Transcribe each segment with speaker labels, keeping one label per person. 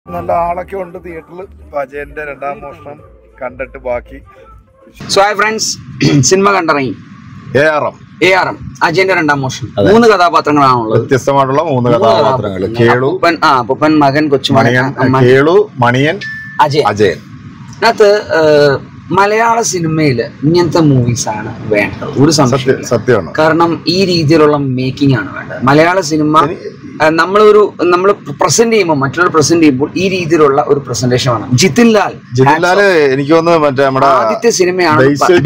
Speaker 1: നല്ല ആളൊക്കെ ഉണ്ട് തിയേറ്ററിൽ. അജയന്റെ രണ്ടാം മോഷണം കണ്ടിട്ട് ബാക്കി.
Speaker 2: സോ ഹായ് ഫ്രണ്ട്സ്, സിനിമ കണ്ടിറങ്ങി. ARM അജയന്റെ രണ്ടാം മോഷണം. 3 കഥാപാത്രങ്ങളാണുള്ളത്,
Speaker 1: വ്യത്യസ്തമായിട്ടുള്ള 3 കഥാപാത്രങ്ങൾ. കേളു,
Speaker 2: അപ്പൻ, മകൻ, കൊച്ചുമണിയൻ,
Speaker 1: കേളു, മണിയൻ, അജയൻ.
Speaker 2: അതിനകത്ത് മലയാള സിനിമയിൽ ഇങ്ങനത്തെ മൂവീസ് ആണ് വേണ്ടത്. ഒരു
Speaker 1: സത്യമാണ്.
Speaker 2: കാരണം ഈ രീതിയിലുള്ള മേക്കിംഗ് ആണ് വേണ്ടത്. മലയാള സിനിമ നമ്മൾ പ്രസന്റ് ചെയ്യുമ്പോൾ, മറ്റുള്ളവർ പ്രസന്റ് ചെയ്യുമ്പോൾ ഈ രീതിയിലുള്ള ഒരു പ്രസന്റേഷൻ ആണ്. ജിതിൻ ലാൽ
Speaker 1: എനിക്ക് തോന്നുന്നു മറ്റേ നമ്മുടെ
Speaker 2: ആദ്യത്തെ സിനിമയാണ്,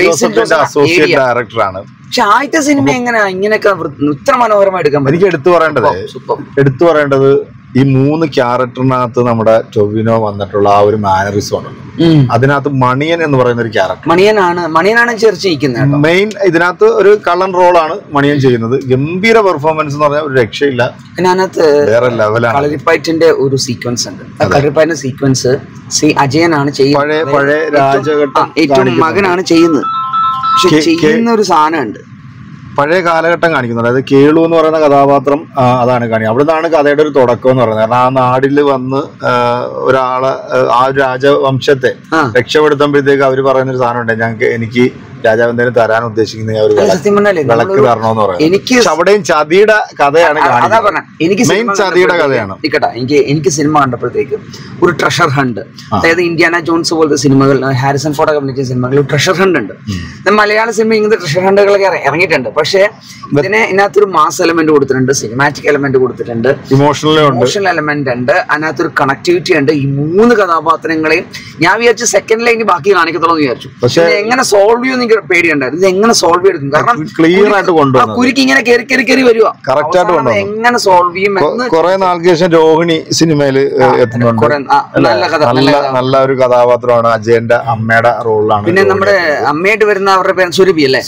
Speaker 1: ഡയറക്ടറാണ്.
Speaker 2: പക്ഷെ ആദ്യത്തെ സിനിമ എങ്ങനെയാ ഇങ്ങനെയൊക്കെ ഇത്ര മനോഹരമായി എടുക്കാൻ പറ്റും?
Speaker 1: എനിക്ക് എടുത്തു പറയേണ്ടത് ഈ 3 ക്യാരക്ടറിനകത്ത് നമ്മുടെ ടൊവിനോ വന്നിട്ടുള്ള ആ ഒരു മാനറിസം ആണ്. അതിനകത്ത് മണിയൻ എന്ന് പറയുന്ന ഒരു ക്യാരക്ടർ,
Speaker 2: മണിയനാണ് ചേർച്ചിരിക്കുന്നത്
Speaker 1: മെയിൻ. ഇതിനകത്ത് ഒരു കള്ളൻ റോളാണ് മണിയൻ ചെയ്യുന്നത്. ഗംഭീര പെർഫോമൻസ് എന്ന് പറഞ്ഞാൽ ഒരു രക്ഷയില്ല.
Speaker 2: അതിനകത്ത്
Speaker 1: വേറെ ലെവലാണ്.
Speaker 2: കളരിപ്പയറ്റിന്റെ ഒരു സീക്വൻസ് ഉണ്ട്. കളരിപ്പയറ്റിന്റെ സീക്വൻസ് അജയനാണ് ചെയ്യുന്നത്.
Speaker 1: പഴയ രാജഘട്ടം
Speaker 2: ഏറ്റവും മകനാണ് ചെയ്യുന്നത്. പക്ഷെ ചെയ്യുന്ന ഒരു സാധനം ഉണ്ട്,
Speaker 1: പഴയ കാലഘട്ടം കാണിക്കുന്നുണ്ട്. അതായത് കേളു എന്ന് പറയുന്ന കഥാപാത്രം അതാണ് കാണിക്കുന്നത്. അവിടെ നിന്നാണ് കഥയുടെ ഒരു തുടക്കം എന്ന് പറയുന്നത്. കാരണം ആ നാടിൽ വന്ന് ഒരാളെ, ആ ഒരു രാജവംശത്തെ രക്ഷപ്പെടുത്തുമ്പോഴത്തേക്ക് അവര് പറയുന്ന ഒരു സാധനം ഉണ്ട്, എനിക്ക് രാജാവ് എന്തെങ്കിലും തരാൻ ഉദ്ദേശിക്കുന്ന വിളക്ക് തരണമെന്ന് പറയുന്നത്. അവിടെയും ചതിയുടെ കഥയാണ് കാണിക്കുന്നത്. മെയിൻ ചതിയുടെ കഥയാണ്.
Speaker 2: എനിക്ക് സിനിമ കണ്ടപ്പോഴത്തേക്ക് ഒരു ട്രഷർ ഹണ്ട്, അതായത് ഇന്ത്യാന ജോൺസ് പോലത്തെ സിനിമകൾ, ഹാരിസൺ ഫോർഡ് അഭിനയിച്ച സിനിമകളിൽ ട്രഷർ ഹണ്ട് ഉണ്ട്. മലയാള സിനിമ ഇങ്ങനത്തെ ട്രഷർ ഹണ്ടുകളൊക്കെ ഇറങ്ങിയിട്ടുണ്ട്. പക്ഷെ ഇതിനകത്തൊരു മാസ് എലമെന്റ് കൊടുത്തിട്ടുണ്ട്, സിനിമാറ്റിക് എലമെന്റ് കൊടുത്തിട്ടുണ്ട്, ഇമോഷണൽ എലമെന്റ് ഉണ്ട്, അതിനകത്തൊരു കണക്ടിവിറ്റി ഉണ്ട്. ഈ 3 കഥാപാത്രങ്ങളെയും ഞാൻ വിചാരിച്ചു സെക്കൻഡ് ലൈനിൽ ബാക്കി കാണിക്കത്തുള്ളൂ എന്ന് വിചാരിച്ചു. പക്ഷെ എങ്ങനെ സോൾവ് ചെയ്യുമെന്ന് എനിക്ക് പേടിയുണ്ടായിരുന്നു. ഇത് എങ്ങനെ സോൾവ് ചെയ്തെടുക്കും? കാരണം
Speaker 1: ക്ലിയർ ആയിട്ട് കൊണ്ടുവന്നു.
Speaker 2: കുരുക്ക് ഇങ്ങനെ കയറി വരുക, കറക്റ്റ് ആയിട്ട് കൊണ്ടുവന്നു. എങ്ങനെ സോൾവ് ചെയ്യും?
Speaker 1: കുറെ നാൾക്ക് ശേഷം രോഹിണി സിനിമയിൽ എത്തുന്നുണ്ട്. നല്ല ഒരു കഥാപാത്രമാണ്. അജയന്റെ അമ്മയുടെ റോളിലാണ്.
Speaker 2: പിന്നെ നമ്മുടെ അമ്മയായിട്ട് വരുന്ന അവരുടെ പേര് സുരഭി അല്ലേ?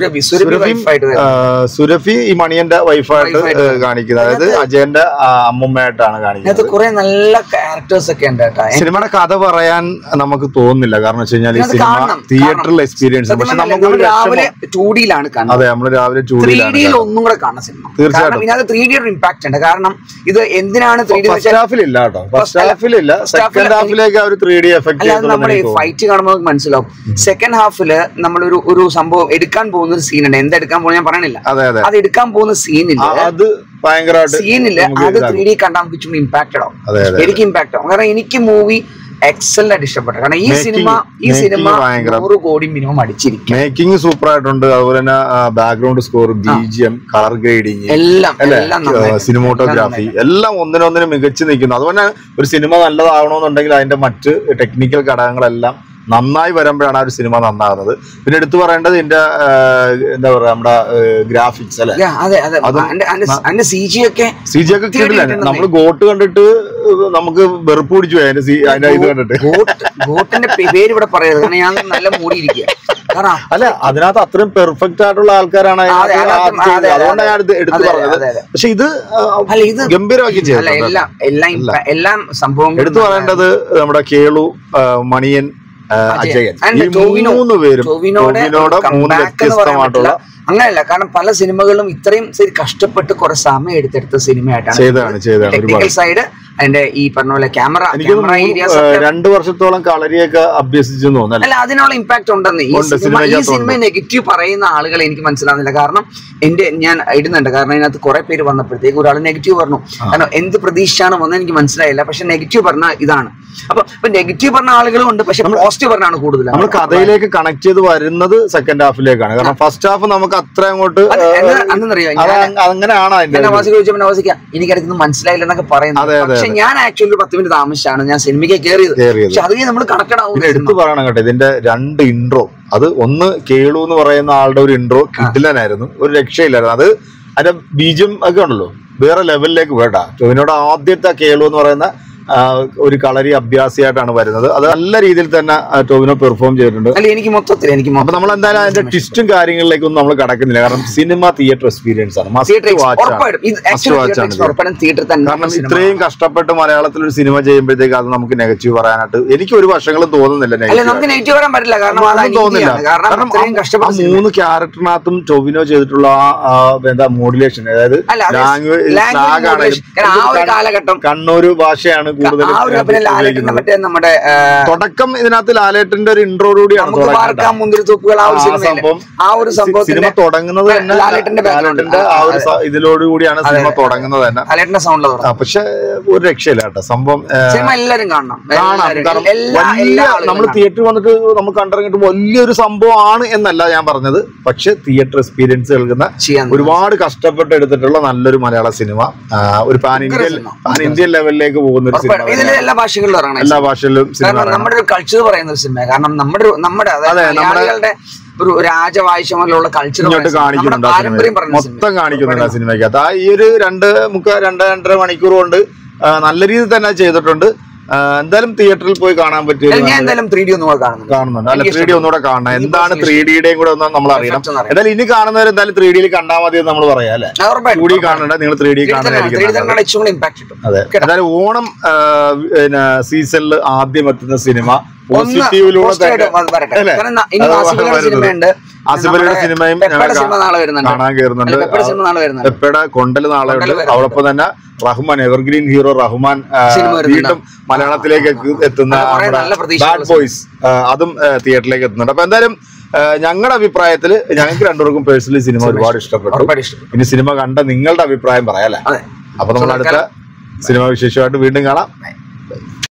Speaker 1: സുരഭി ഈ മണിയന്റെ വൈഫായിട്ട് കാണിക്കുന്നത്. അതായത് അജയന്റെ അമ്മൂമ്മയായിട്ടാണ് കാണിക്കുന്നത്.
Speaker 2: കുറെ നല്ല ക്യാരക്ടേഴ്സ് ഒക്കെ ഉണ്ട് കേട്ടോ.
Speaker 1: സിനിമയുടെ കഥ പറയാൻ നമുക്ക് തോന്നുന്നില്ല. കാരണം വെച്ച് കഴിഞ്ഞാൽ ഈ സിനിമ തിയേറ്ററിൽ എക്സ്പീരിയൻസ്. പക്ഷെ നമുക്ക്
Speaker 2: രാവിലെ 2Dയിലാണ് കാണുന്നത്.
Speaker 1: അതെ, നമ്മൾ രാവിലെ
Speaker 2: 3Dയിൽ ഒന്നും കൂടെ കാണുന്ന സിനിമ. തീർച്ചയായിട്ടും ഇതിനകത്ത് 3D ഇമ്പാക്ട് ഉണ്ട്. കാരണം ഇത് എന്തിനാണ് 3D
Speaker 1: ഫസ്റ്റ് ഹാഫിലില്ല കേട്ടോ. ഫസ്റ്റ് ഹാഫിലില്ല, സെക്കൻഡ് ഹാഫിലേക്ക് ഒരു 3D എഫക്ട്.
Speaker 2: നമ്മൾ ഫൈറ്റ് കാണുമ്പോൾ മനസ്സിലാവും. സെക്കൻഡ് ഹാഫില് നമ്മളൊരു സംഭവം എടുക്കാൻ പോകുന്ന ഒരു സീനുണ്ട്. എന്തെടുക്കാൻ പോകുന്ന ഞാൻ പറയണില്ല. അത് എടുക്കാൻ പോകുന്ന സീനില്ല,
Speaker 1: അത് ഭയങ്കരമായിട്ട്
Speaker 2: സീനില്ല. അത് 3D കണ്ടാൽ നമുക്ക് ചുമ്മാ ഇമ്പാക്റ്റഡ് ആവും. എനിക്ക് ഇമ്പാക്ട് ആവും. കാരണം എനിക്ക് മൂവി എക്സലന്റ് ആയിട്ട് ഇഷ്ടപ്പെട്ടു. കാരണം ഈ സിനിമ 100 കോടി മിനിമം അടിച്ചിരിക്കും.
Speaker 1: മേക്കിംഗ് സൂപ്പർ ആയിട്ടുണ്ട്. അതുപോലെ തന്നെ background score, BGM, colour grading,
Speaker 2: എല്ലാം
Speaker 1: സിനിമോട്ടോഗ്രാഫി എല്ലാം ഒന്നിനൊന്നിനും മികച്ചു നിൽക്കുന്നു. അതുപോലെ ഒരു സിനിമ നല്ലതാവണമെന്നുണ്ടെങ്കിൽ അതിന്റെ മറ്റ് ടെക്നിക്കൽ ഘടകങ്ങളെല്ലാം നന്നായി വരുമ്പോഴാണ് ആ ഒരു സിനിമ നന്നാകുന്നത്. പിന്നെ എടുത്തു പറയേണ്ടത് ഇതിന്റെ എന്താ പറയാ, നമ്മുടെ ഗ്രാഫിക്സ് അല്ലെ,
Speaker 2: CG ഒക്കെ
Speaker 1: കിട്ടില്ല. നമ്മള് ഗോട്ട് കണ്ടിട്ട് നമുക്ക് വെറുപ്പ് പിടിച്ചു പോയി അതിന്റെ ഇത് കണ്ടിട്ട്.
Speaker 2: ഗോട്ടിന്റെ പേര് ഇവിടെ പറയരുത്, കാരണം ഞാൻ നല്ല മൂടിയിരിക്കുക.
Speaker 1: അല്ല, അതിനകത്ത് അത്രയും പെർഫെക്റ്റ് ആയിട്ടുള്ള ആൾക്കാരാണ്. അതുകൊണ്ടാണ് ഞാൻ എടുത്തു പറഞ്ഞത്. പക്ഷെ ഇത് ഗംഭീരമാക്കി ചെയ്തു.
Speaker 2: എല്ലാം സംഭവം.
Speaker 1: എടുത്തു പറയേണ്ടത് നമ്മുടെ കേളു, മണിയൻ, അജയൻ, ഈ 3 പേരും ടൊവിനോടെ 3 വ്യത്യസ്തമായിട്ടുള്ള.
Speaker 2: അങ്ങനെയല്ല, കാരണം പല സിനിമകളും ഇത്രയും കഷ്ടപ്പെട്ട് കുറെ സമയം എടുത്തെടുത്ത സിനിമയായിട്ടാണ്. സൈഡ് അതിന്റെ ഈ പറഞ്ഞ പോലെ ക്യാമറ
Speaker 1: 2 വർഷത്തോളം കളരിയൊക്കെ അഭ്യസിച്ചു തോന്നുന്നു.
Speaker 2: അല്ല, അതിനുള്ള ഇമ്പാക്ട് ഉണ്ടെന്ന് ഈ സിനിമ നെഗറ്റീവ് പറയുന്ന ആളുകളെ എനിക്ക് മനസ്സിലാവുന്നില്ല. കാരണം ഞാൻ ഇടുന്നുണ്ട്, കാരണം അതിനകത്ത് കുറെ പേര് വന്നപ്പോഴത്തേക്ക് ഒരാൾ നെഗറ്റീവ് പറഞ്ഞു. കാരണം എന്ത് പ്രതീക്ഷയാണ് വന്നത് എനിക്ക് മനസ്സിലായില്ല. പക്ഷെ നെഗറ്റീവ് പറഞ്ഞ ഇതാണ്. അപ്പൊ നെഗറ്റീവ് പറഞ്ഞ ആളുകളും ഉണ്ട്, പക്ഷെ പോസിറ്റീവ് പറഞ്ഞാണ് കൂടുതൽ.
Speaker 1: നമ്മൾ കഥയിലേക്ക് കണക്ട് ചെയ്ത് വരുന്നത് സെക്കൻഡ് ഹാഫിലേക്കാണ്. കാരണം ഫസ്റ്റ് ഹാഫ് നമുക്ക് അത്ര അങ്ങോട്ട് അങ്ങനെയാണ്.
Speaker 2: എനിക്കടുത്ത് മനസ്സിലായില്ല എന്നൊക്കെ പറയുന്നത്. പക്ഷെ ഞാൻ ആക്ച്വലി 10 മിനിറ്റ് താമസിച്ചാണ് ഞാൻ സിനിമയ്ക്ക് കയറിയത്. പക്ഷെ അത് നമ്മൾ കണക്ട് ആവും.
Speaker 1: എടുത്തു പറയണം കേട്ടോ, ഇതിന്റെ 2 ഇൻട്രോ. അത് ഒന്ന് കേളു എന്ന് പറയുന്ന ആളുടെ ഒരു ഇൻട്രോ കിട്ടില്ലായിരുന്നു, ഒരു രക്ഷയില്ലായിരുന്നു. അത് അതിന്റെ BGM ഒക്കെ ഉണ്ടല്ലോ, വേറെ ലെവലിലേക്ക് വേണ്ട. ടൊവിനോയുടെ ആദ്യത്തെ കേളു എന്ന് പറയുന്ന ഒരു കളരി അഭ്യാസിയായിട്ടാണ് വരുന്നത്. അത് നല്ല രീതിയിൽ തന്നെ ടൊവിനോ പെർഫോം ചെയ്തിട്ടുണ്ട്. അപ്പൊ നമ്മൾ എന്തായാലും അതിന്റെ ട്വിസ്റ്റും കാര്യങ്ങളിലേക്കൊന്നും നമ്മൾ കടക്കുന്നില്ല. കാരണം സിനിമ തിയേറ്റർ എക്സ്പീരിയൻസ് ആണ്. കാരണം ഇത്രയും കഷ്ടപ്പെട്ട് മലയാളത്തിൽ ഒരു സിനിമ ചെയ്യുമ്പോഴത്തേക്ക് അത് നമുക്ക് നെഗറ്റീവ് പറയാനായിട്ട് എനിക്ക് ഒരു വർഷങ്ങളും തോന്നുന്നില്ല. തോന്നുന്നില്ല. കാരണം 3 ക്യാരക്ടറിനകത്തും ടൊവിനോ ചെയ്തിട്ടുള്ള എന്താ മോഡുലേഷൻ, അതായത് ലാംഗ്വേജ്, കണ്ണൂർ ഭാഷയാണ് കൂടുതൽ
Speaker 2: മറ്റേ നമ്മുടെ
Speaker 1: തുടക്കം ഇതിനകത്ത് ലാലേട്ടന്റെ ഒരു ഇൻട്രോഡൂടിയാണ്
Speaker 2: മുന്തിരിത്തോപ്പുകൾ ആ ഒരു സംഭവം
Speaker 1: സിനിമ തുടങ്ങുന്നത് തന്നെ ലാലേട്ടന്റെ ആ ഒരു ഇതിലോടുകൂടിയാണ് സിനിമ തുടങ്ങുന്നത് തന്നെ.
Speaker 2: ലാലേട്ടന്റെ സൗണ്ടിൽ
Speaker 1: പക്ഷെ ഒരു രക്ഷയില്ല കേട്ടോ സംഭവം.
Speaker 2: സിനിമ എല്ലാരും കാണണം.
Speaker 1: നമ്മൾ തിയേറ്ററിൽ വന്നിട്ട് നമുക്ക് കണ്ടിറങ്ങിയിട്ട് വലിയൊരു സംഭവമാണ് എന്നല്ല ഞാൻ പറഞ്ഞത്. പക്ഷെ തിയേറ്റർ എക്സ്പീരിയൻസ് നൽകുന്ന ഒരുപാട് കഷ്ടപ്പെട്ട് എടുത്തിട്ടുള്ള നല്ലൊരു മലയാള സിനിമ, ഒരു പാൻ ഇന്ത്യൻ ലെവലിലേക്ക് പോകുന്ന ഒരു സിനിമ.
Speaker 2: എല്ലാ ഭാഷകളിലും ഇറങ്ങണം,
Speaker 1: എല്ലാ ഭാഷയിലും സിനിമ.
Speaker 2: നമ്മുടെ ഒരു കൾച്ചർ പറയുന്ന ഒരു സിനിമ. കാരണം നമ്മുടെ മലയാളികളുടെ ഒരു രാജവാഴ്ചമല്ലുള്ള കൾച്ചർ
Speaker 1: കാണിക്കുന്നുണ്ട്, മൊത്തം കാണിക്കുന്നുണ്ട് ആ സിനിമയ്ക്കകത്ത്. ആ ഈ ഒരു 2-2.5 മണിക്കൂർ കൊണ്ട് നല്ല രീതിയിൽ തന്നെ ചെയ്തിട്ടുണ്ട്. എന്തായാലും തിയേറ്ററിൽ പോയി കാണാൻ പറ്റിയ
Speaker 2: എന്തായാലും 3D
Speaker 1: കാണുന്നുണ്ട്. അല്ല 3D ഒന്നുകൂടെ കാണണം. എന്താണ് 3Dയുടെയും കൂടെ ഒന്ന് നമ്മൾ അറിയണം. എന്തായാലും ഇനി കാണുന്നവർ എന്തായാലും 3Dയിൽ കണ്ടാൽ മതി എന്ന് നമ്മൾ പറയാം അല്ലെ. 2D കാണണ്ട, നിങ്ങൾ 3D കാണുന്നതായിരിക്കും. അതെ, എന്തായാലും ഓണം സീസണിൽ ആദ്യം എത്തുന്ന സിനിമ പോസിറ്റീവിലൂടെ ആസിഫലിയുടെ സിനിമയും കാണാൻ കയറുന്നുണ്ട്. പെപ്പയുടെ കൊണ്ടല് നാളെ ഉണ്ട്. അതോടൊപ്പം തന്നെ റഹ്മാൻ, എവർഗ്രീൻ ഹീറോ റഹ്മാൻ വീണ്ടും മലയാളത്തിലേക്ക് എത്തുന്ന ബാഡ് ബോയ്സ് അതും തിയേറ്ററിലേക്ക് എത്തുന്നുണ്ട്. അപ്പൊ എന്തായാലും ഞങ്ങളുടെ അഭിപ്രായത്തിൽ ഞങ്ങൾക്ക് രണ്ടുപേർക്കും പേഴ്സണലി സിനിമ ഒരുപാട് ഇഷ്ടപ്പെട്ടു. ഇനി സിനിമ കണ്ട നിങ്ങളുടെ അഭിപ്രായം പറയാം അല്ലെ. അപ്പൊ നമ്മൾ അടുത്ത സിനിമ വിശേഷമായിട്ട് വീണ്ടും കാണാം.